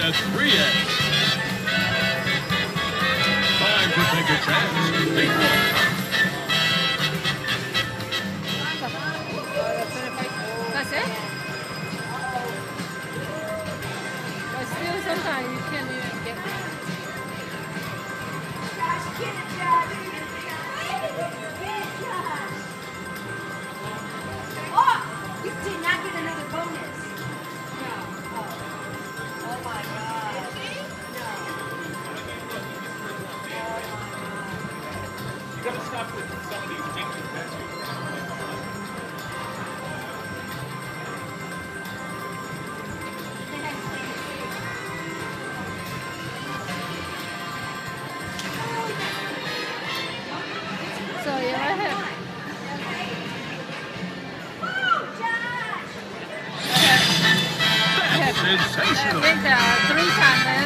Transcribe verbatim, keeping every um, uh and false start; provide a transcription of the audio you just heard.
at three X. Time to take a chance. Take one. That's it? But still, sometimes you can't even get it. Oh! You did not get another bonus. No. Oh. Oh my god. No. Oh my god. You gotta stop with some of these things with that too. So you right here. That's I sensational. think there are three times